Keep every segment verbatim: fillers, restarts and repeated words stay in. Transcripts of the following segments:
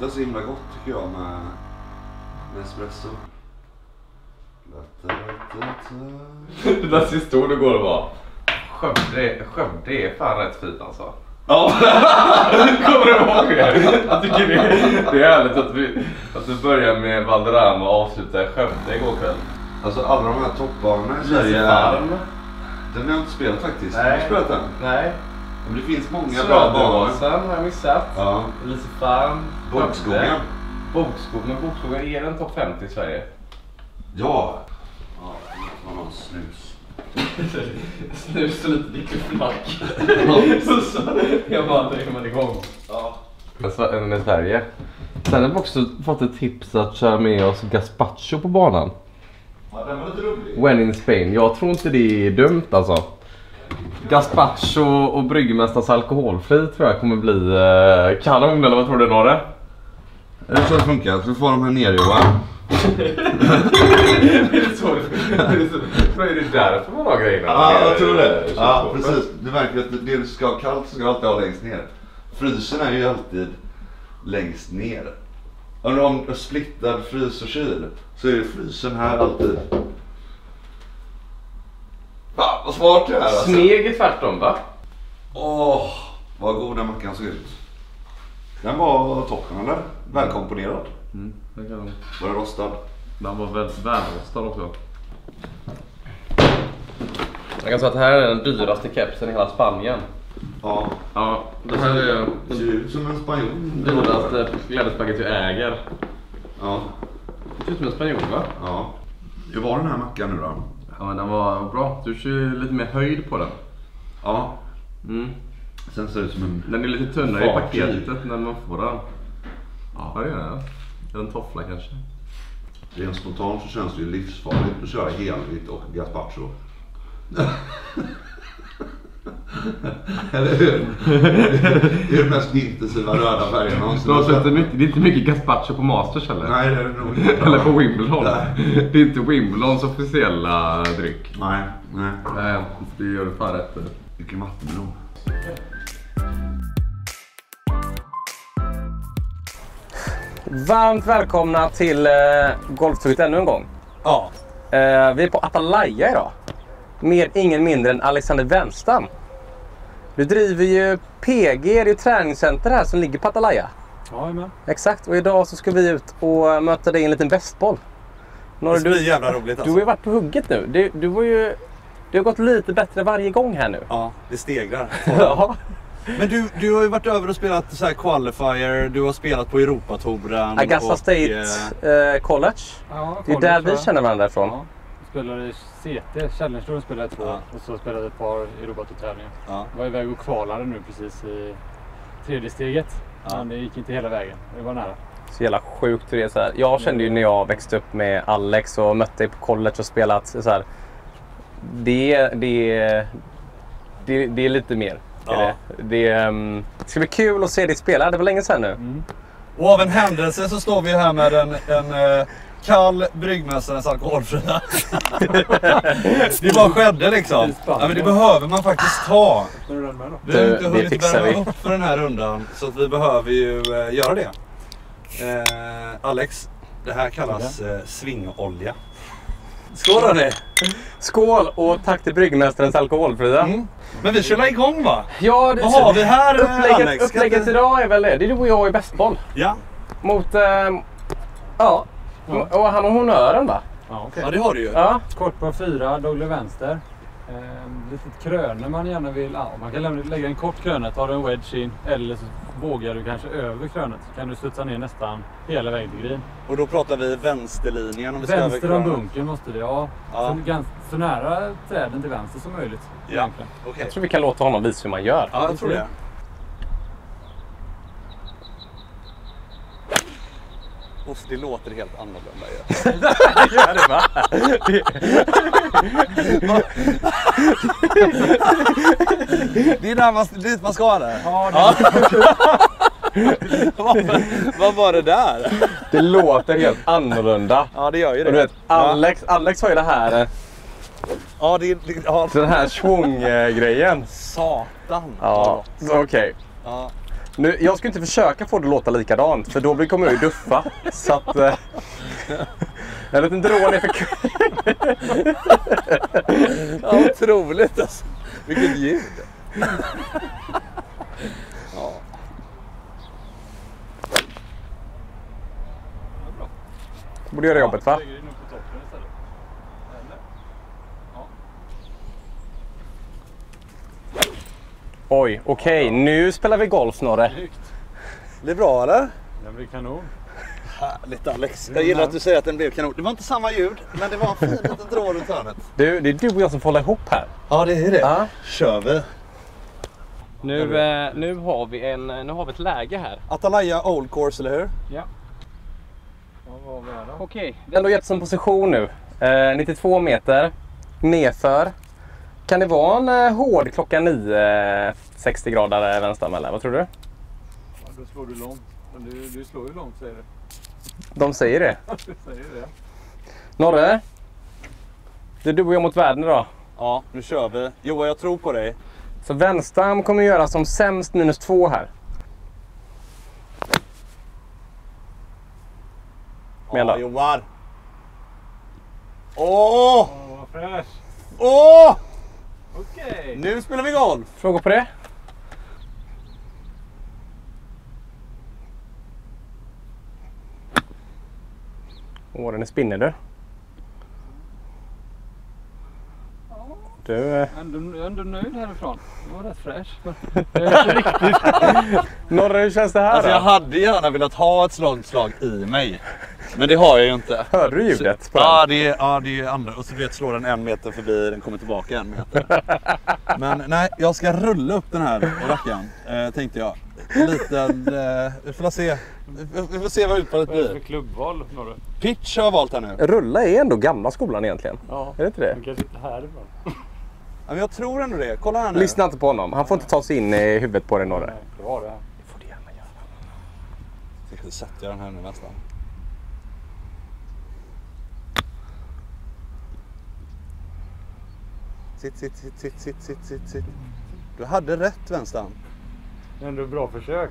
luktar så himla gott tycker jag med, med espresso. Det där sista ordet går det bara. Skövde, Skövde är fan rätt fint alltså. Ja. Kommer du ihåg det? Jag tycker det, det är härligt att vi, att vi börjar med Valderrama och avslutar i Skövde igår kväll. Alltså alla de här toppbanorna i Sverige. Den har jag inte spelat faktiskt. Nej. Har du spelat den? Nej. Men det finns många bra banor. Söderåsen har jag missat. Ja. Lisefarm. Bokskogen. Bokskogen. Men Bokskogen, är den topp femtio i Sverige? Ja. Ja, det måste vara någon snus. Snus och lite dickeflack. Så jag bara drar man igång. Ja. En i Sverige. Sen har vi också fått ett tips att köra med oss gazpacho på banan. Ja, den var lite rolig. When in Spain. Jag tror inte det är dumt alltså. Gazpacho och bryggmästars alkoholfri tror jag kommer bli eh, kanon, eller vad tror du, Norre? Är det så det funkar? Så får de här ner, Johan. Är det så det funkar? Är det därför man har grejerna? Ja, jag tror det. Ja, precis. Du märker att det du ska ha kallt ska alltid ha längst ner. Frysen är ju alltid längst ner. Om du har splittad frys och kyl så är det frysen här alltid. Va, vad smart det är alltså. Sneg är tvärtom, va? Åh, vad god den mackan såg ut. Den var toppen, eller? Välkomponerad. Mm, det kan den. Var den rostad? Den var väldigt välrostad också. Jag kan säga att det här är den dyraste kepsen i hela Spanien. Ja. Ja, det här är Det ser ut som en spanjol. den dyraste glädjespaket jag äger. Ja. Det ser ut som en spanjol, va? Ja. Hur var den här mackan nu då? Ja, men den var bra. Du kör lite mer höjd på den. Ja. Mm. Sen ser det ut som en... Den är lite tunnare i Fartyg. paketet när man får den. Ja, vad är det? Är det en toffla kanske? Rent spontant så känns det ju livsfarligt att köra helvitt och gazpacho. Eller hur? Det är det mest intensiva röda färgen någonsin. Det är inte mycket, det är inte mycket gazpacho på Masters heller. Nej, det är det nog inte. Eller på Wimbledon. Nej. Det är inte Wimbledons officiella dryck. Nej, nej. Nej, det gör du fan rätt. Vilken vattenmelon. Varmt välkomna till eh, Golftugget ännu en gång. Ja. Eh, vi är på Atalaya idag. Med ingen mindre än Alexander Wenstam. Du driver ju P G, det är ju träningscenter här som ligger på Atalaya. Ja, men. Exakt, och idag så ska vi ut och möta dig i en liten bästboll. Det blir jävla roligt alltså. Du har ju varit på hugget nu. Du, du, var ju, du har gått lite bättre varje gång här nu. Ja, det stegrar. Ja. Men du, du har ju varit över och spelat så här qualifier, du har spelat på Europatouren. Augusta och, State eh, College. Ja, Det är där vi känner varandra ifrån. Ja. Jag spelade i C T, Challenge Touren spelade jag två Ja. och så spelade jag ett par Europatour-tävlingar. Ja. Jag var iväg och kvalade nu precis i tredje steget. Ja. Men det gick inte hela vägen, det var nära. Så jävla sjukt hur det är så här. Jag kände ju när jag växte upp med Alex och mötte dig på college och spelat så här. Det, det, det, det är lite mer. Ja. Är det. Det, um, det ska bli kul att se dig spela. Det var länge sedan nu. Mm. Och av en händelse så står vi här med en, en uh, kall bryggmästarens alkoholfria. Det bara skedde liksom. Ja, men det behöver man faktiskt ta. Ska du den med då? Vi har Det- inte det hunnit fixar värma vi. upp för den här rundan så att vi behöver ju uh, göra det. Uh, Alex, det här kallas uh, svingolja. Skål hörni! Skål och tack till bryggmästarens alkoholfria. Mm. Men vi kör igång va? Ja, det, Vad har vi här, upplägget, Alex? Ska upplägget inte- idag är väl det. Det är du och jag i bästboll. Ja, Mot, ehm, ja, Ja. och han och honören va? Ja, okej. ja det har du ju. Ja. Kort på fyra, Dogle vänster. Ehm, litet kröne man gärna vill. Ja, man kan lämna, lägga en kort kröne, tar du en wedge in. Eller så vågar du kanske över krönet. Så kan du studsa ner nästan hela vägen till green. Och då pratar vi vänsterlinjen om vi ska Vänster över om kranen. bunken måste det, ja. Ja. Så, gans, så nära träden till vänster som möjligt. Ja, egentligen. okej. Jag tror vi kan låta honom visa hur man gör. Ja, jag tror det. Uff, det låter helt annorlunda ju. Gör det va? Det är där man, dit man ska där. Ja, det vad, vad var det där? Det låter helt annorlunda. Ja, det gör ju det. Och du vet, Alex, Alex har ju det här, eh, Ja, det, det ja. den här svung-grejen. Satan. Ja, så okej. Ja. Nu, jag ska inte försöka få det att låta likadant, för då kommer jag ju duffa. Så att... Eh, en liten drå ner för Ja, otroligt alltså. Vilket ljud. Ja. Borde göra jobbet, va? Oj, okej. Okay. Nu spelar vi golf, Snorre. Det är bra, eller? Den blir kanon. Härligt, Alex. Jag gillar att du säger att den blev kanon. Det var inte samma ljud, men det var en fin liten drå runt hörnet. Du, det är du och jag som får hålla ihop här. Ja, det är det. Ja. Kör vi. Nu, eh, nu, har vi en, nu har vi ett läge här. Atalaya Old Course, eller hur? Ja. Vad var vi här då? Okej, vi har ändå gett som position nu. Eh, nittiotvå meter. Nedför. Kan det vara en eh, hård klockan nio, sextio grader vänster, eller vad tror du? Ja, då slår du långt. Men du, du slår ju långt, säger du. De säger det. Du säger det. Norre, det är du och jag mot världen idag. Ja, nu kör vi. Johan, jag tror på dig. Så vänsterarm kommer göra som sämst minus två här. Men Ja, då? Johan. Åh! Åh, vad fräsch. Åh! Okej. Nu spelar vi golf. Frågor på det? Åh, den är spinnig du. Du... Eh... Ändå, ändå nöjd härifrån. Det var rätt fräsch. Norre, hur känns det här Alltså då? jag hade gärna velat ha ett sånt slag i mig. Men det har jag ju inte. Hörde du ljudet på den? Ja, det är, ja, det är andra. Och så vet slår den en meter förbi, den kommer tillbaka en meter. Men nej, jag ska rulla upp den här rackaren, eh, tänkte jag. En liten, eh, vi får se. Vi får se vad utfallet Vad är det för blir. klubbval, Norre? Pitch har jag valt här nu. Rulla är ändå gamla skolan egentligen. Ja. Är det inte det? Den kanske inte härifrån. Ja, men jag tror ändå det. Kolla här nu. Lyssna inte på honom. Han får inte ta sig in i huvudet på dig, Norre. Nej, det var det här. Det får du gärna göra. Jag sätter jag den här nu nästan. Sitt, sitt, sitt, sitt, sitt, sitt, sitt, sitt. Du hade rätt, vänstern. Ändå bra försök.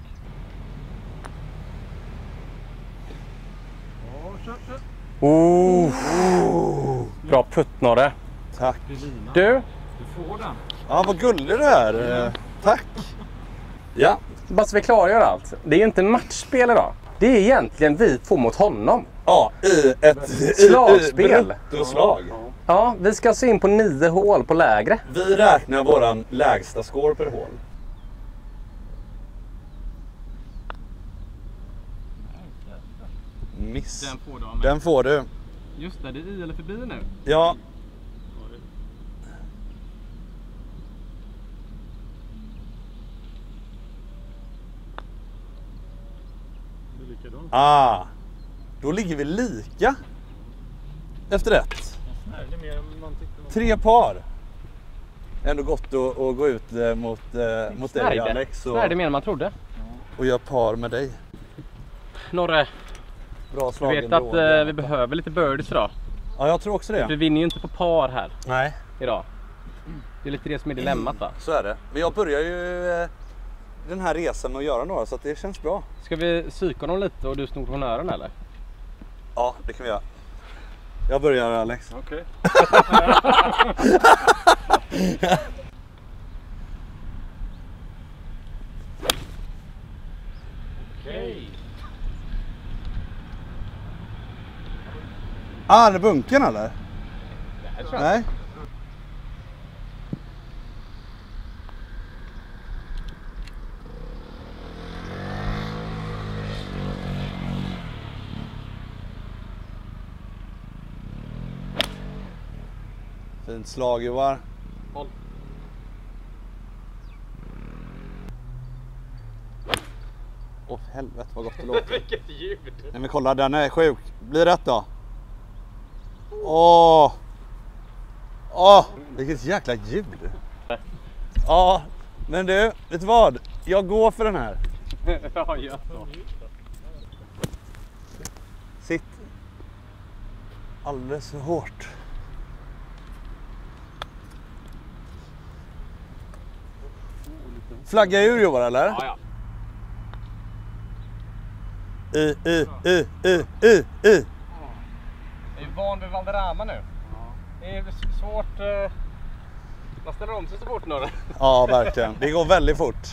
Ja, kör, kör. Oh. Bra putt, Norre. Tack. Du, Du får den. Ja, vad gullig du är. Eh, Tack. Ja. bara så vi klargör allt. Det är ju inte matchspel idag. Det är egentligen vi två mot honom. Ja, i ett Slagspel. Bruttoslag. Ja, vi ska se in på nio hål på lägre. Vi räknar våran lägsta score per hål. Miss. får du av Den får du. Just det, det är i eller förbi nu. Ja. Det är likadant. Ah. Då ligger vi lika. Efter ett. Nej, det är mer än man tyckte var. Tre par. Ändå gott att, att gå ut eh, mot, eh, mot dig, Alex. Och, Snärde mer än man trodde. och göra par med dig. Norre, Bra du slag vet ändå. att eh, vi behöver lite birdies idag. Ja, jag tror också det. Vi vinner ju inte på par här Nej. idag. Det är lite det som är dilemmat, va? Så är det. Men jag börjar ju eh, den här resan med att göra några, så att det känns bra. Ska vi psyka honom lite och du snor honnören, eller? Ja, det kan vi göra. Jag börjar, Alex. Okej. Okej. Ah, är det bunken eller? Nej. Fint slag, Johan. Håll. Åh, helvete vad gott det låter. Vilket ljud! Nej men kolla, den är sjuk. Blir rätt då? Åh! Åh! Vilket jäkla ljud. Ja, men du, vet du vad? Jag går för den här. Ja, ja. Sitt. Alldeles för hårt. Flagga ur, Johan, eller? Ja, ja. I, i, i, i, i, i. Jag är van vid Valderrama nu. Det är svårt. Eh... Man ställer om sig så fort nu. Ja, verkligen. Det går väldigt fort.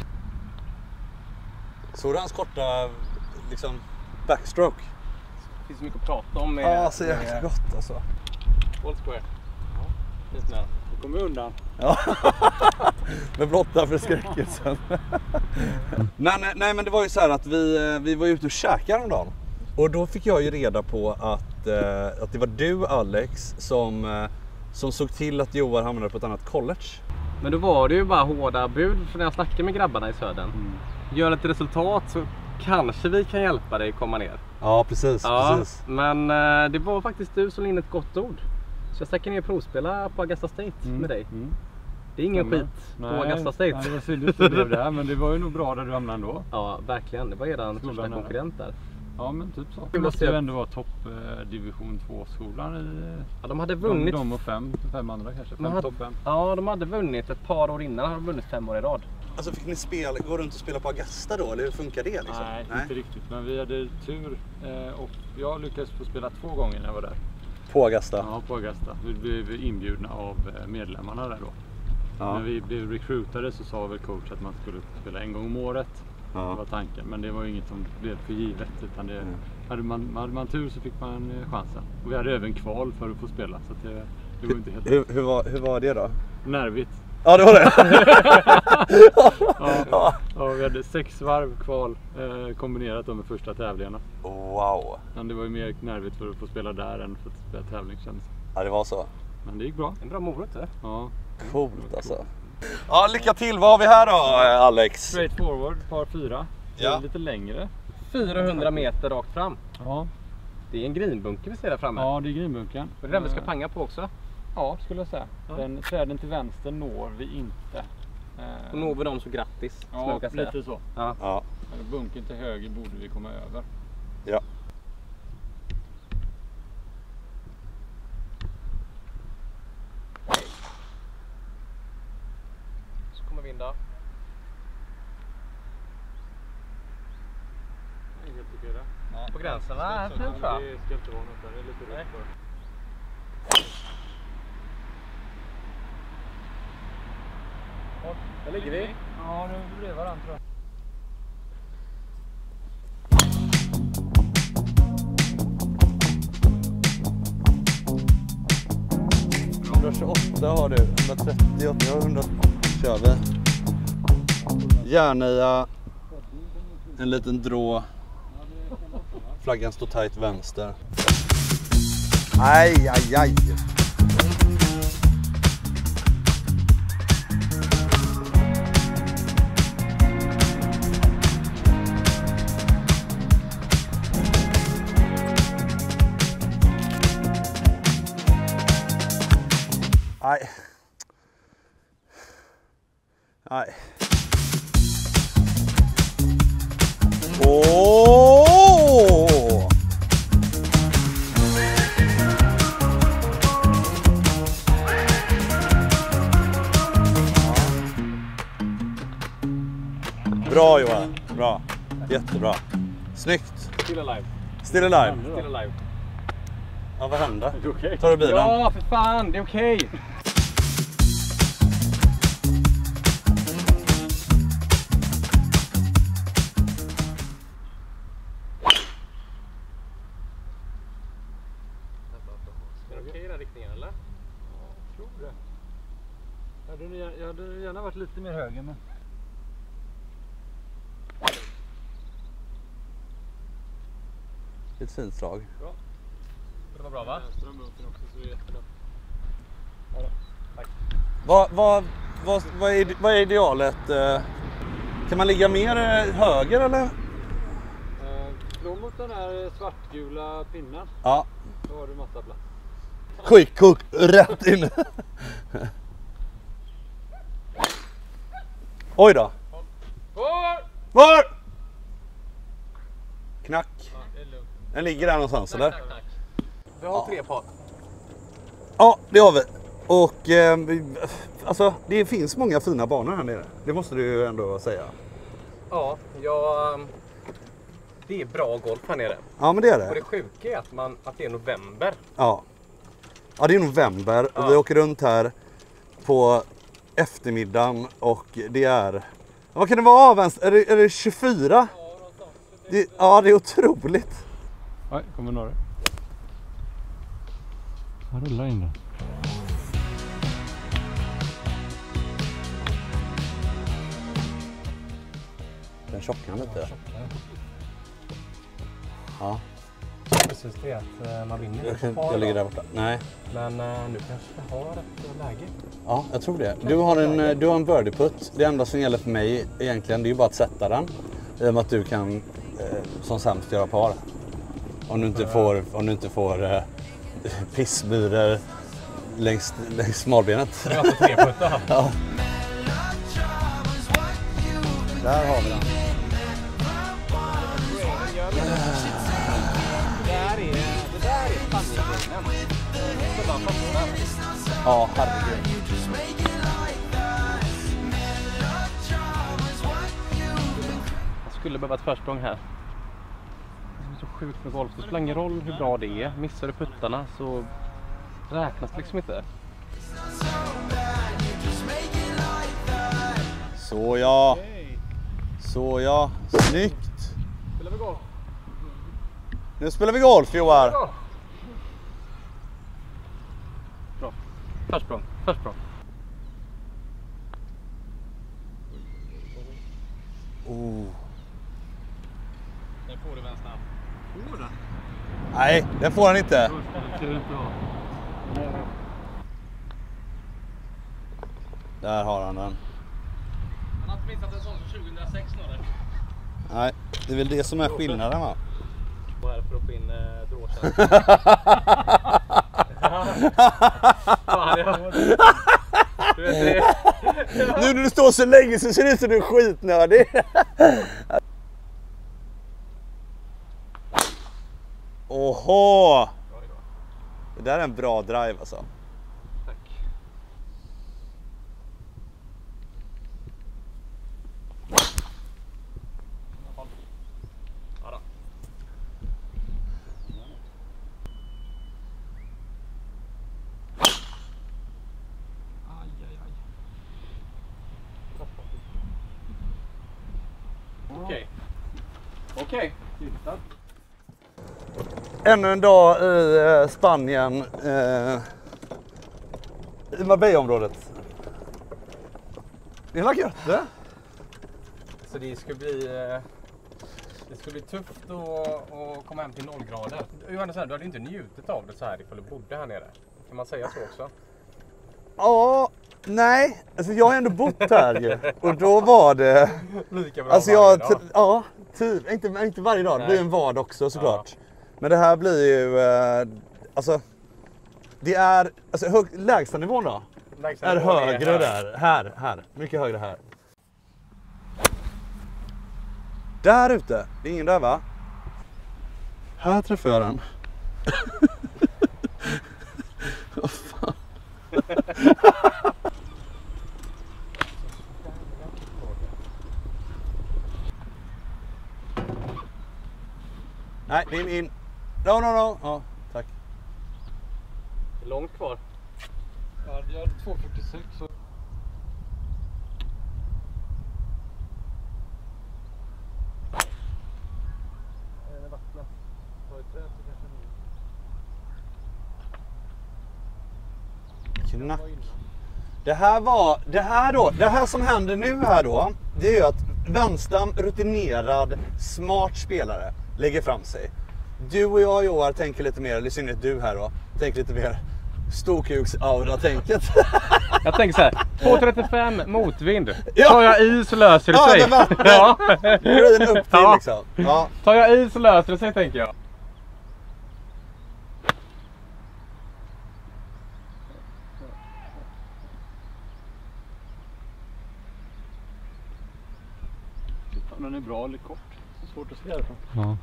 Såg du hans korta liksom, backstroke? Det finns mycket att prata om. Med, Ja, så jäkla gott alltså. All square. Ja, finns med. Du kommer undan. Ja. Med blotta förskräckelsen. men, nej, men det var ju så här att vi, vi var ute och käkade en dag. Och då fick jag ju reda på att, eh, att det var du, Alex, som, eh, som såg till att Joar hamnade på ett annat college. Men då var det ju bara hårda bud för när jag snackade med grabbarna i södern. Mm. Gör ett resultat så kanske vi kan hjälpa dig komma ner. Ja, precis. Ja, precis. Men eh, det var faktiskt du som in ett gott ord. Så jag stack ner och provspela på Augusta State mm. med dig. Mm. Det är ingen Stämmer. skit på nej, Augusta State. Nej, det var synd att det blev det här, men det var ju nog bra där du hamnade ändå. Ja, verkligen. Det var eran första konkurrent där. Ja, men typ så. Det måste ju ändå vara topp eh, division två-skolan i... Ja, de hade vunnit... De, de och fem, fem andra kanske. Fem, hade, topp fem. Ja, de hade vunnit ett par år innan. Har de vunnit fem år i rad. Alltså fick ni spela, gå runt och spela på Augusta då? Eller hur funkar det liksom? Nej, Nej. inte riktigt. Men vi hade tur eh, och jag lyckades få spela två gånger när jag var där. På Augusta? Ja, på Augusta. Vi blev inbjudna av medlemmarna där då. Ja. När vi blev recruitade så sa väl coach att man skulle spela en gång om året. Ja. Det var tanken, men det var ju inget som blev för givet. Utan det, mm. hade, man, hade man tur så fick man chansen. Och vi hade även kval för att få spela. Så att det, det var inte helt hur, hur, var, hur var det då? Nervigt. Ja, det var det. ja, ja, vi hade sex varv kval eh, kombinerat då med första tävlingarna. Wow. Men det var ju mer nervigt för att få spela där än för att spela tävling känns. Ja, det var så. Men det gick bra. En bra morot det. Ja. Coolt alltså. Ja, lycka till. Vad har vi här då, Alex? Straight forward, par fyra. Ja. Lite längre. fyrahundra meter rakt fram. Ja. Det är en grinbunker vi ser där framme. Ja, det är grinbunkern. Och det är den vi ska panga på också. Ja, skulle jag säga. Ja. Den träden till vänster når vi inte. Och når vi dem så grattis. Ja, lite säga. Så. Ja. Ja. Bunkern till höger borde vi komma över. Ja. Så kommer vi in där. Helt okej där. Ja. På gränsen, va? Det ska inte vara något där. Det är lite rätt för. Där ligger vi. Ja, nu blir det varandra tror jag. hundratjugoåtta har du, hundratrettioåtta, ja, hundra kör vi. Järnia, en liten drå. Flaggan står tajt vänster. Aj, aj, aj. Nej. Nej. Åh! Bra Johan, bra. Jättebra. Snyggt. Still alive. Still alive. Still alive. Ja, vad hände? Är det okej? Tar du bilen? Ja, för fan, det är okej. Okay. Är det okej i den riktningen eller? Ja, jag tror det. Jag hade, jag hade gärna varit lite mer höger men... Ett fint slag. Bra. Det var bra va? Strömbunkern också så det är jättebra. Ja då. Tack. Vad, vad, vad, vad, är, vad är idealet? Kan man ligga mer höger eller? Eh, Slå mot den här svartgula pinnen. Ja. Då har du massa plats. Quick hook rätt in. Oj då. Var! Var? Knack. Ja, det är lugnt. Den ligger där någonstans eller? Tack, tack. Vi har tre par. Ja, det har vi. Och eh, alltså det finns många fina banor här nere. Det måste du ju ändå säga. Ja, jag... det är bra golf här nere. Ja, men det är Och det det. sjuka är att, man, att det är november. Ja. Ja, det är november och Ja. vi åker runt här på eftermiddagen och det är... Vad kan det vara, vänster? Är det, är det tjugofyra? Det, ja, det är otroligt. Oj, kommer några. Han rullar in där. Den tjockar lite. Ja, Precis det att man vinner. jag, jag ligger där borta. Nej. Men uh, nu kanske jag har ett läge. Ja, jag tror det. Du har en, du har en birdie-putt. Det enda som gäller för mig egentligen, det är ju bara att sätta den. I och med att du kan eh, som sämst göra par. Om du inte får, om du inte får eh, pissmyror längs, längs smalbenet. Det är alltså tre puttar. Ja. Där har vi den. Det där är Spanien. Ja, herregud. Jag skulle behöva ett försprång här. Det är så sjukt med golf. Det spelar ingen roll hur bra det är. Missar du puttarna så räknas det liksom inte. Så ja. Så ja. Snyggt. Spelar vi golf? Nu spelar vi golf, Joar. Bra. Försprång. Försprång. Oh. Den får du vänster. Får den? Nej, den får han inte. Där har han den. Han har inte missat en sån som tjugohundrasex nu. Nej, det är väl det som är skillnaden, va? Och här för att få in eh, dråsen. Fan, jag... Du vet det. Nu när du står så länge så ser det ut som du är skitnödig. Åhå! Det där är en bra drive alltså. Tack. Ja då. Okej. Okej. Ännu en dag i eh, Spanien. Eh, I Marbella-området. Det är väl gött, det? Så det ska bli, eh, det ska bli tufft att, att komma hem till noll grader. Johannes, du hade inte njutit av det så här ifall du bodde här nere. Kan man säga så också? Ja, nej. Alltså jag har ändå bott här ju. Och då var det... Lika bra Alltså varje jag... dag. Ja, typ. Inte, inte varje dag. Det Nej. blir en vad också såklart. Men det här blir ju... Eh, alltså... Det är... Alltså hög, lägsta nivån då? Lägsta Är nivån är högre här. där. Här, här. Mycket högre här. Där ute. Det är ingen där, va? Här träffar jag den. Vad fan? Nej, det är min. No, no, no. Ja, tack. Långt kvar. Ja, jag hade två fyrtiosex. Så... Knack. Det här var, det här då, det här som händer nu här då, det är ju att Wenstam, rutinerad, smart spelare, lägger fram sig. Du och jag, Joar, tänker lite mer, eller i synnerhet du här då, tänker lite mer storkuks-aura-tänket. Jag tänker så här, två trettiofem motvind. Ja. Tar jag i så löser det Ja, sig. det var- Ja. Grejen upp till Ja. liksom. Ja. Tar jag i så löser det sig, tänker jag. Den är bra eller kort. Det är svårt att se härifrån. Ja.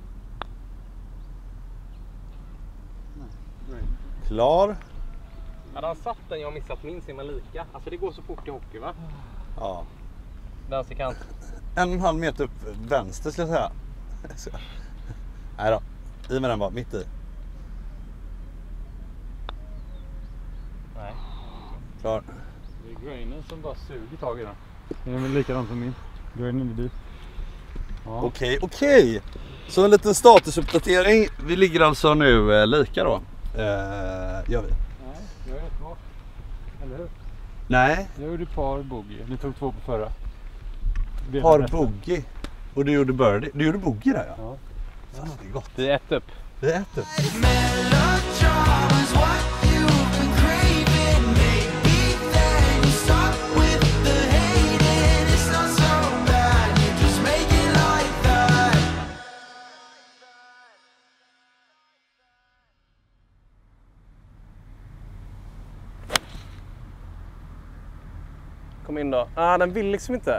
Klar. Hade han satt den jag missat min ser man lika. Alltså det går så fort i hockey va? Ja. Vänsterkant. En och en halv meter upp vänster skulle jag säga. Nej då. I med den bara, mitt i. Nej. Klar. Det är grainen som bara suger tag i den. Det är väl likadant som min. Grainen är dit. Ja. Okej, okej. Så en liten statusuppdatering. Vi ligger alltså nu eh, lika då. Eh, gör vi. Nej, jag är rätt bra. Eller hur? Nej. Jag gjorde ett par bogey. Ni tog två på förra. Par bogey. Och du gjorde birdie. Du gjorde bogey där ja. Ja. Fan, det är gott. Vi är ett upp. Det är ett upp. Kom in då. Ah, den vill liksom inte.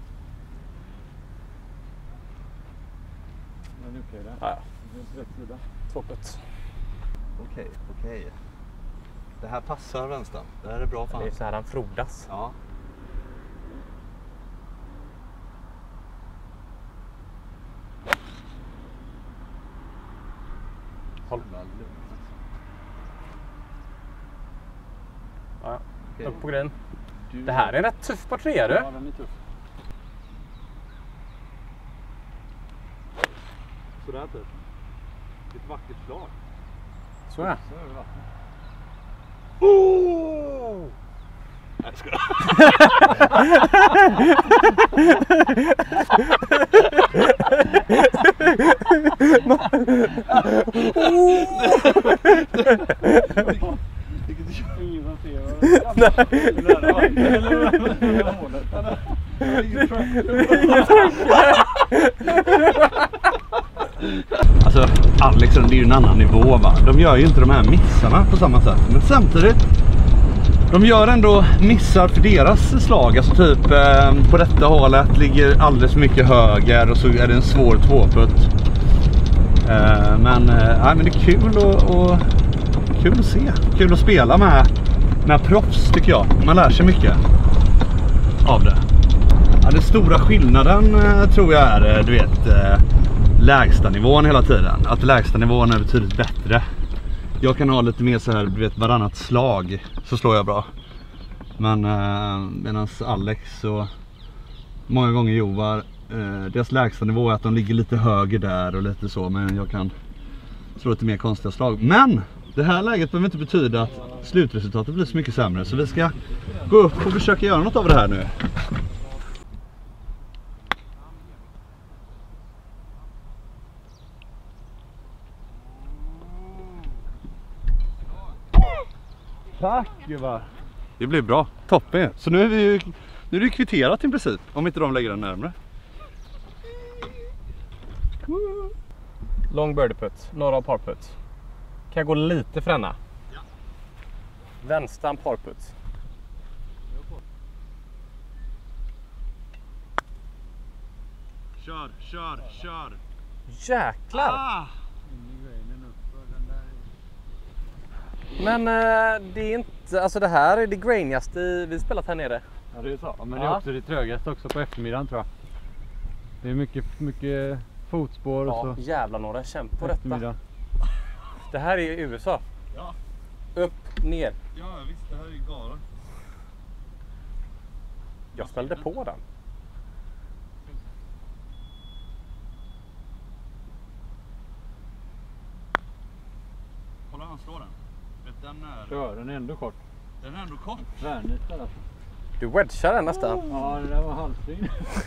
Den är okej där. Ah, ja. Det är rätt sida. Två putt. Okej, okej. Det här passar vänstern. Det här är bra fan. Det är så här han frodas. Ja. Håll. Ja, Okej. upp på grön. Du... Det här är en rätt tuff par tre, du. Ja, den är tuff. Sådär typ. Ett vackert slag. Så ja. Så är det vatten. Oh! Nej, ska Ingen som ser Alltså, Alex, det är ju en annan nivå va. De gör ju inte de här missarna på samma sätt. Men samtidigt, de gör ändå missar för deras slag. Alltså typ eh, på detta hålet ligger alldeles för mycket höger och så är det en svår tvåputt. Eh, men, eh, nej, men det är kul och, och kul att se. Kul att spela med, med proffs tycker jag. Man lär sig mycket av det. Ja, den stora skillnaden eh, tror jag är, eh, du vet, eh, lägsta nivån hela tiden. Att lägsta nivån är betydligt bättre. Jag kan ha lite mer så här, du vet, varannat slag så slår jag bra. Men eh, medan Alex och många gånger Jovar, eh, deras lägsta nivå är att de ligger lite höger där och lite så. Men jag kan slå lite mer konstiga slag. Men det här läget behöver inte betyda att slutresultatet blir så mycket sämre. Så vi ska gå upp och försöka göra något av det här nu. Tack gubbar. Det blir bra. Toppen. Så nu är vi ju, nu är det kvitterat i princip. Om inte de lägger den närmare. Lång birdie putt. Norra par putt. Kan jag gå lite för denna? Ja. Vänstan par putt. Kör, kör, kör. Jäklar! Ah! Men eh, det är inte, alltså det här är det grainigaste vi spelat här nere. Ja, det är så. Men det Ja. är också det trögaste också på eftermiddagen tror jag. Det är mycket, mycket fotspår och Ja, så. jävlar några kämpa på detta. Eftermiddag. Det här är U S A. Ja. Upp, ner. Ja, visst, det här är ju galet. Jag ställde på den. Kolla, han slår den. Vet, den är, Kör, den är ändå kort. den är ändå kort. Tvärnit alltså. Du wedgar den nästan. Ja, det där var halvsving.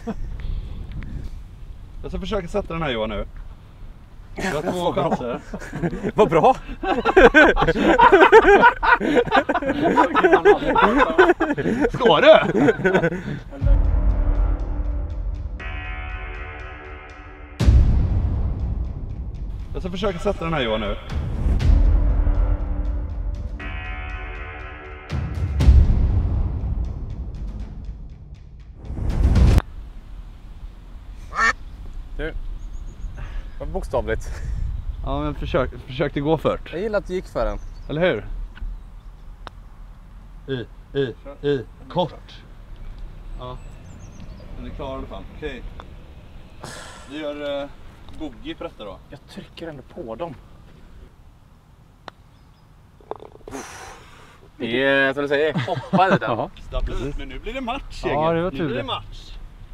Jag ska försöka sätta den här Johan nu. Jag har två chanser. Vad bra! Ska du? Jag ska försöka sätta den här Johan nu. Du, vad bokstavligt. Ja, men försök, försökte gå först. Jag gillar att du gick för den. Eller hur? I, i, i. Kort. Ja. Den är klar i alla fall. Okej. Vi gör uh, boogie på detta då. Jag trycker ändå på dem. Det är som du säger, hoppa i den. Stabilt. Men nu blir det match. Ja, det var nu tur blir det det. match.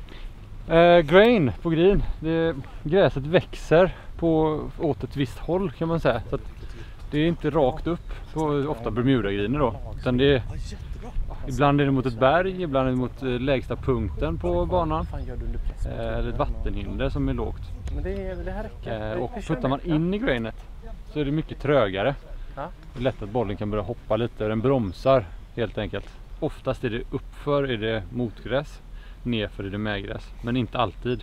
Eh, grain på green. Det, gräset växer på, åt ett visst håll kan man säga. Så att det är inte rakt upp på ofta Bermuda-griner då. Utan det är, ibland är det mot ett berg, ibland är det mot eh, lägsta punkten på banan. Eh, eller ett vattenhinder som är lågt. Men det, det här räcker. Eh, och puttar man in i grainet så är det mycket trögare. Det är lätt att bollen kan börja hoppa lite och den bromsar helt enkelt. Oftast är det uppför är det motgräs, nerför är det medgräs, men inte alltid.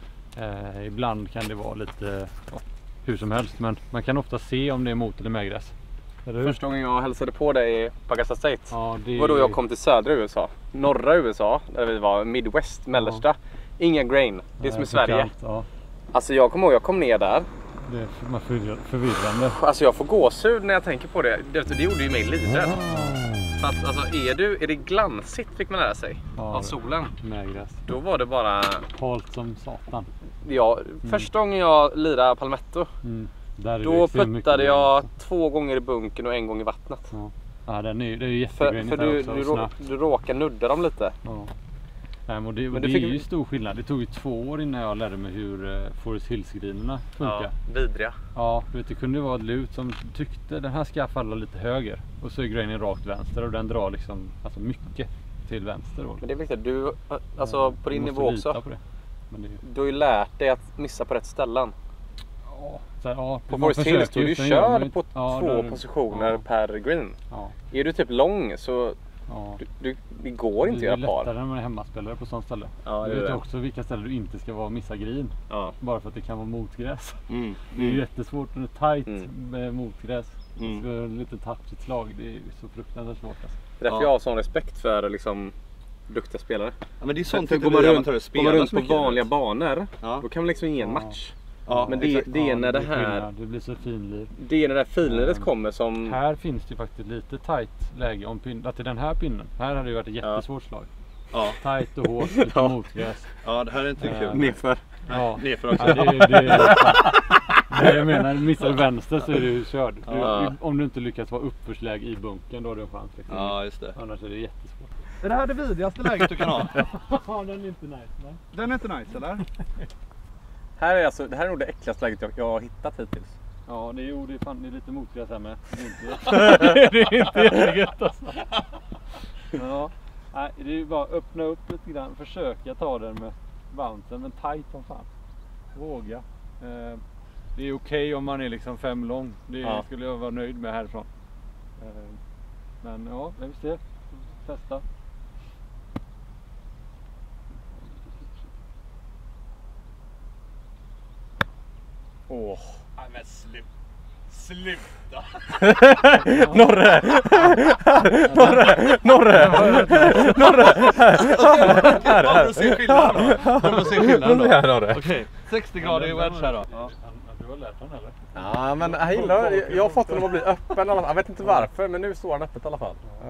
Eh, ibland kan det vara lite ja, hur som helst, men man kan ofta se om det är mot eller medgräs. Första gången jag hälsade på dig på Augusta State Ja, det var då jag kom till södra U S A. Norra U S A, där vi var Midwest, mellersta. Ja. Inga grain, det är som i Sverige. Kallt, ja. Alltså jag kommer ihåg, jag kom ner där. Det är för, förvirrande. Alltså jag får gåshud när jag tänker på det. Det, det gjorde ju mig livrädd. För att alltså är, du, är det glansigt fick man lära sig ja, av solen. Medgräs. Då var det bara... Halt som satan. Ja, mm. Första gången jag lirade Palmetto. Mm. Där då puttade jag två gånger i bunken och en gång i vattnet. Ja, ja den är, det är ju jättegrejnigt. För, för du, du, rå, du råkar nudda dem lite. Ja. Nej, men det, men det fick... är ju stor skillnad. Det tog ju två år innan jag lärde mig hur uh, Forest Hills-grinerna funkar. Ja, vidriga. Ja, du vet, det kunde vara ett lut som tyckte den här ska falla lite höger. Och så är grainen rakt vänster och den drar liksom alltså mycket till vänster. Då. Men det är viktigt. Du, alltså ja, på din nivå också. På det. Men det är... Du har ju lärt dig att missa på rätt ställen. Ja, så här, ja, på Forest Hills du är ju körd på ja, två där, positioner ja. per green. Ja. Är du typ lång så ja. du, du, det går inte att göra par. Det är lättare när man är hemmaspelare på sånt ställe. Ja, du vet det. Också vilka ställen du inte ska vara missa green. Ja. Bara för att det kan vara motgräs. Mm. Det är mm. jättesvårt när det är tight mm. med motgräs. Mm. Så lite touchigt slag, det är så fruktansvärt svårt. Alltså. Det är därför ja. jag har sån respekt för liksom duktiga spelare. Ja, men det är sånt för, för går man runt, går man runt på vanliga banor, ja. då kan man liksom ge en match. Ja, men det, det är ja, när det, det här skillnad. Det blir så finlir. Det är när det här finliret um, kommer som... Här finns det faktiskt lite tight läge om pin, att det är den här pinnen. Här hade det varit ett jättesvårt slag. Ja. Tight och hårt, lite ja. motgräs. Ja, det här är inte kul. Uh, Nerför. Ja. Nerför också. Ja, det, det, det, det jag menar, missar du vänster så är du körd. Du, ja. Om du inte lyckas vara uppförsläge i bunken då har du en chans. Liksom. Ja, just det. Annars är det jättesvårt. Är det här det vidrigaste läget du kan ha? Ja, den är inte nice. Nej. Den är inte nice, eller? Här är alltså, det här är nog det äckligaste läget jag, jag har hittat hittills. Ja, det är, jo, det är, fan, det är lite motgräs här med. Det är inte jättegött alltså. Ja, nej, det är bara öppna upp lite grann. Försöka ta den med bouncen, men tight som fan. Våga. Eh, det är okej okay om man är liksom fem lång. Det ja. skulle jag vara nöjd med härifrån. Eh, men ja, vi får se. Testa. Åh. Nej men sluta. Sluta. Norre. Norre. Norre. Norre. Här, här. Får se skillnaden då. Får se skillnaden då. Norre. Okej. sextio grader i wedge här då. Ja. Du har lärt honom eller? Ja, men jag gillar jag har fått honom att bli öppen i alla fall. Jag vet inte varför, men nu står han öppet i alla fall. Ja,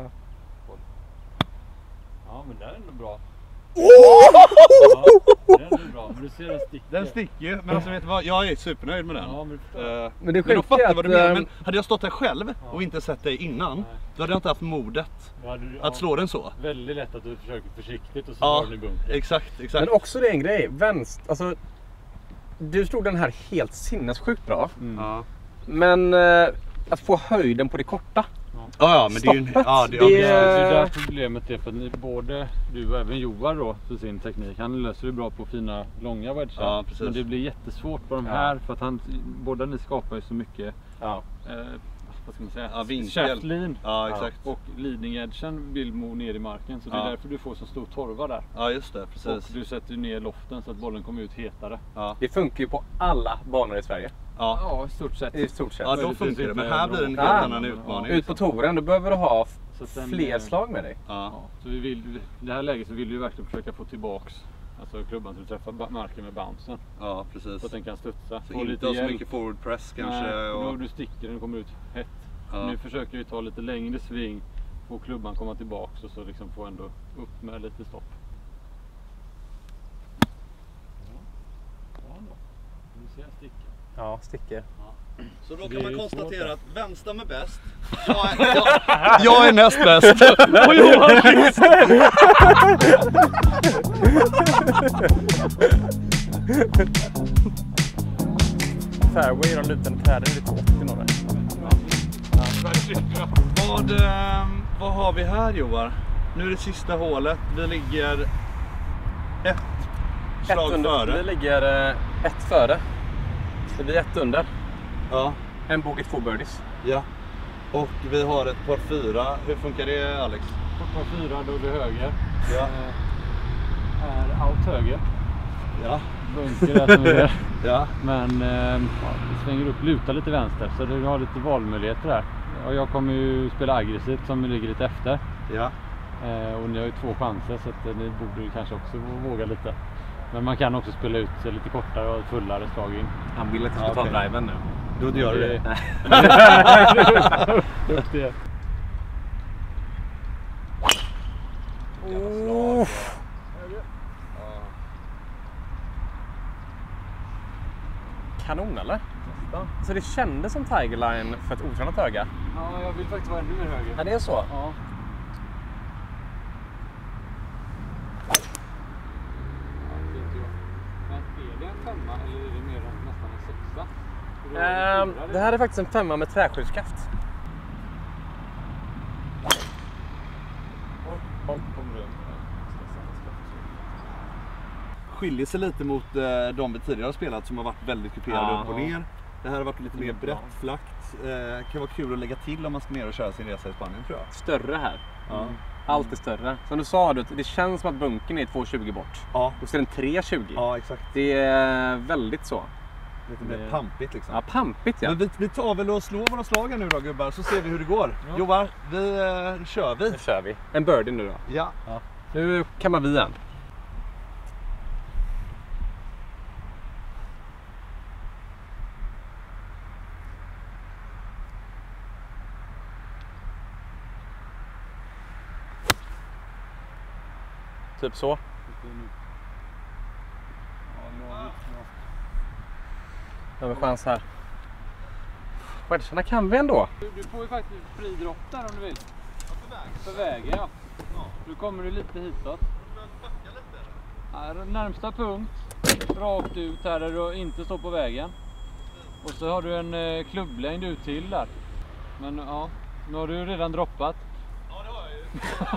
ja men det är ändå bra. Oh! Ja, det är ändå bra, men du ser den sticker. Den sticker ju, men alltså vet du vad, jag är supernöjd med den. Ja, men, uh, men det men då fattar att, vad du menar, um... men hade jag stått här själv och ja. inte sett dig innan, nej. Då hade jag inte haft modet ja, du, ja, att slå den så. Väldigt lätt att du försöker försiktigt och så ja, har den i bunken. Exakt, exakt. Men också det är en grej, vänster, alltså du slog den här helt sinnessjukt bra. Mm. Ja. Men uh, att få höjden på det korta. Ja, ja, men det är ju ja, det, det, det är där problemet är för att ni, både du och även Joar då för sin teknik, han löser det bra på fina långa wedgar. Ja, precis. Men det blir jättesvårt på de här ja. för att han, båda ni skapar ju så mycket ja. eh, vad ska man säga, ja, shaft lean ja, exakt. och leading edgen vill mo ner i marken så det är ja. därför du får så stor torva där. Ja just det, precis. Och du sätter ner loften så att bollen kommer ut hetare. Ja. Det funkar ju på alla banor i Sverige. Ja, ja i stort sett. I stort sett. Ja, då funkar det. Men här blir det en helt ja. annan utmaning. Ut på touren, då behöver du ha så sen, fler slag med dig. Ja. Ja. Så vi vill, i det här läget så vill vi verkligen försöka få tillbaks alltså klubban så du träffar marken med bouncen. Ja, precis. Så att den kan studsa. Så inte lite så mycket forward press kanske. Nej, och... då du sticker den kommer ut hett. Ja. Nu försöker vi ta lite längre sving få klubban komma tillbaks och så liksom få ändå upp med lite stopp. Ja, då. Du ser stickor. Ja, sticker. Så då Det kan är man ju konstatera svårt, att vänstern är bäst. Jag är, jag, jag är näst bäst. Och Johan sist. Fairway och de lutande träden är lite åttio några. Vad, eh, vad har vi här, Johan? Nu är det sista hålet. Vi ligger ett slag Ett under, före. vi ligger eh, ett före. Så vi är ett under. Ja. En bogey, två birdies. Ja. Och vi har ett par fyra. Hur funkar det, Alex? På par fyra då är det höger. Ja. Eh, är out höger. Ja. Bunker där som är där. Ja. Men eh, ja, det svänger upp, lutar lite vänster så du har lite valmöjligheter där. Och jag kommer ju spela aggressivt som ligger lite efter. Ja. Eh, och ni har ju två chanser så att, eh, ni borde ju kanske också våga lite. Men man kan också spela ut sig lite kortare och ett fullare slag in. Han vill att jag ska Ja, ta okej. driven nu. Då gör du det. det. Oh. Kanon eller? Så det kändes som Tiger Line för ett otränat öga? Ja, jag vill faktiskt vara ännu mer höger. Ja, det är så? Ja. Men är det en femma eller är det mer än nästan en sexa? Ehm, det här är faktiskt en femma med träskyddsskaft. Skiljer sig lite mot eh, de vi tidigare har spelat som har varit väldigt kuperade Ja. upp och ner. Det här har varit lite mer brett, flackt. Eh, kan vara kul att lägga till om man ska ner och köra sin resa i Spanien, tror jag. Större här. Ja. Allt är större. Som du sa, det känns som att bunkern är två tjugo bort. Ja. Och så är den tre tjugo. Ja, exakt. Det är väldigt så. Lite mer Det- pampigt liksom. Ja, pampigt ja. Men vi, vi tar väl och slår våra slag här nu då, gubbar, så ser vi hur det går. Ja. Johan, vi eh, kör vi. Nu kör vi. En birdie nu då. Ja. Nu kammar vi igen. Typ så. Då har vi chans här. Wedgarna kan vi ändå. Du, du får ju faktiskt fri dropp där om du vill. För vägen, ja. Nu kommer du lite hitåt. Här, närmsta punkt. Rakt ut här där du inte står på vägen. Och så har du en eh, klubblängd ut till där. Men ja, nu har du redan droppat. Ja, det har jag ju.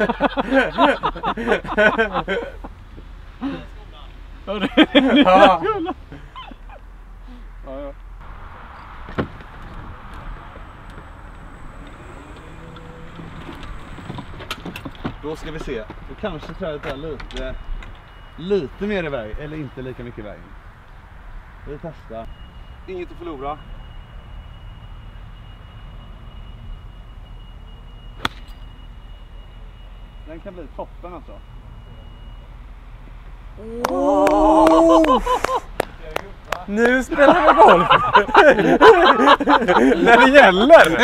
Ja, det är nya Ja. skorna. Ja, ja. Då ska vi se. Då kanske trädet är lite, lite mer i väg, eller inte lika mycket i vägen. Vi testar. Inget att förlora. Den kan bli toppen alltså. Nu spelar vi golf! När det gäller!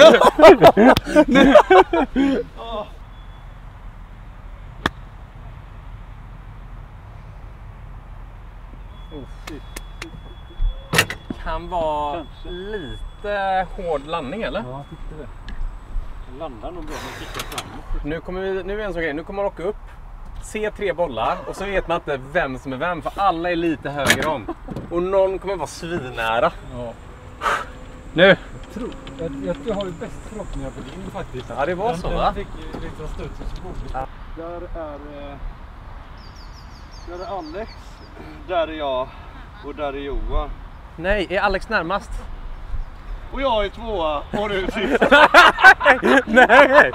Kan vara Kanske. lite hård landning eller? Ja, jag tyckte det. Den landar nog bra med kicka framåt. Nu kommer vi, nu är en sån grej, nu kommer man åka upp, se tre bollar och så vet man inte vem som är vem för alla är lite höger om. Och någon kommer vara svinnära. Ja. Nu! Jag, tror, jag, jag, jag har ju bäst förhoppningar på din faktiskt. Ja, det var den, så, den va? fick lite studs och så borde. Ja. Där är, eh, där är Alex, där är jag och där är Johan. Nej, är Alex närmast? Och jag är tvåa och du är sist. Nej!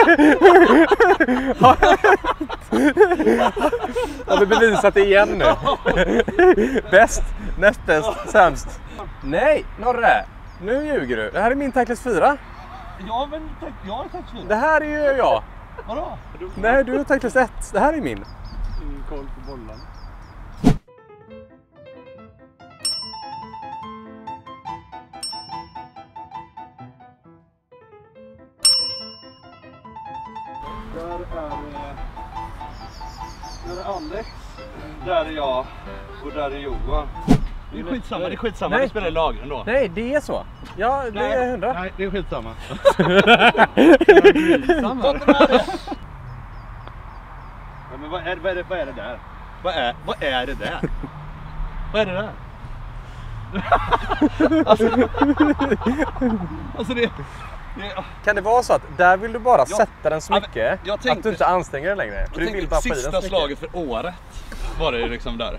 Har vi bevisat det igen nu? Bäst, näst bäst, sämst. Nej, Norre! Nu ljuger du. Det här är min Tackless fyra. Ja, men jag har tack Det här är ju jag. Vadå? Nej, du har Tackless ett. Det här är min. Ingen koll på bollarna. är Alex, där är jag och där är Johan. Det är skitsamma, det är skitsamma. Nej. Det spelar lag ändå. Nej, det är så. Ja, det Nej. är hundra. Nej, det är skitsamma. Ja, men vad är, vad, är det, vad är det där? Vad är, vad är det där? Vad är det där? alltså, alltså det, det... Kan det vara så att där vill du bara Jag- sätta den så Ja, mycket men jag tänkte- att du inte anstränger dig längre? För du vill bara få i den så sista mycket. slaget för året var det ju liksom där.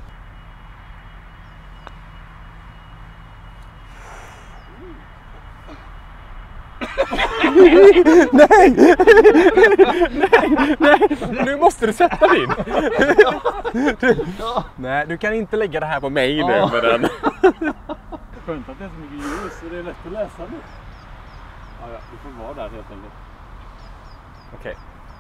Nu måste du sätta din. Du, nej, du kan inte lägga det här på mig nu med den. Skönt att det är så mycket ljus så det är lätt att läsa nu. Ja, ja, du får vara där helt enkelt. Okej.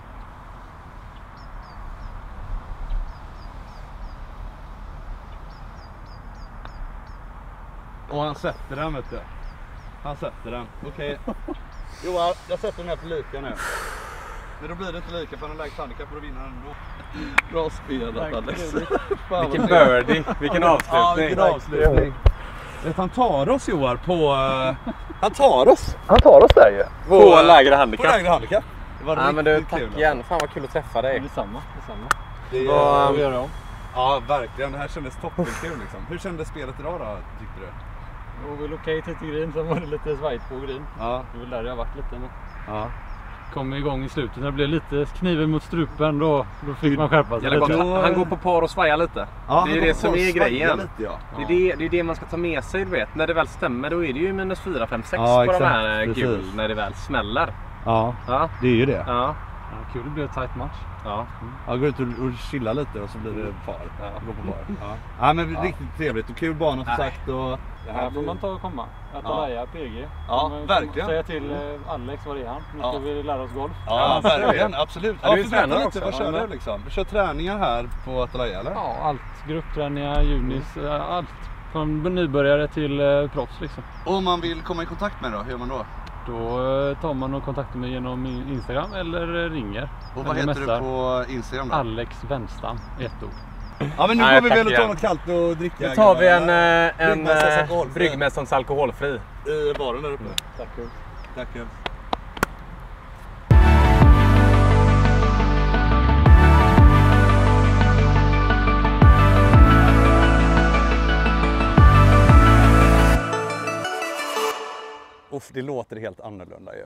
Och han sätter den, vet du. Han sätter den. Okej. Johan, jag sätter den här för lika nu. Men då blir det inte lika för han har lägst handikapp och då vinner han ändå. Bra spelat, Alex. Fan, Vilken vad trevligt. birdie, vilken Ja, avslutning. vilken avslutning. Vet, han tar oss, Johan, på... Uh, han tar oss. Han tar oss där ju. På lägre På handikapp. lägre handikapp. Det var Ja, men du, riktigt tack kul. igen. Fan vad kul att träffa dig. Det är samma, det är samma. Det Vad- är, Vad gör om? ja, verkligen. Det här kändes toppenkul liksom. Hur kändes spelet idag då, tyckte du? Det var väl okej till till green, sen var det lite svajt på green. Ja. Det är väl där jag har varit lite. Men Ja. kom igång i slutet när det blev lite kniven mot strupen, då, då fick man skärpa sig Eller lite. bara, han går på par och svajar lite. Ja, det är han det går som på är och svajar grejen. Lite, ja. Det, är det, det är det man ska ta med sig, du vet. När det väl stämmer, då är det ju minus fyra, fem, sex Ja, på exakt. de här Precis. gul när det väl smäller. Ja, Ja, det är ju det. ja, Ja, kul, det blev ett tight match. ja. Ja, gå ut och, och chilla lite och så blir det par. Ja, gå på bar. Ja. Ja, men riktigt trevligt och kul bana som sagt. Och Det här får man ta och komma. Atalaya, P G. Ja, Kommer- verkligen. Säga till eh, Alex, vad är han? Nu ska Ja. vi lära oss golf. Ja, Ja, verkligen. Absolut. Ja, du är för berätta tränare lite, också. vad kör Ja, du liksom? Du kör träningar här på Atalaya, eller? Ja, allt. Gruppträningar, junis, eh, allt. Från nybörjare till eh, proffs liksom. Och om man vill komma i kontakt med då, hur gör man då? Då eh, tar man och kontaktar mig genom i- Instagram eller eh, ringer. Och vad Eller heter messar. du på Instagram då? Alex Wenstam, ett ord. Ja, men nu Nej, går vi tack väl och tar igen. något kallt och dricka. Nu tar vi en, eh, en Bryggmästarens eh, alkoholfri. Bryggmästarens alkoholfri. I baren där uppe. Tack. Tack. Uff, det låter helt annorlunda ju.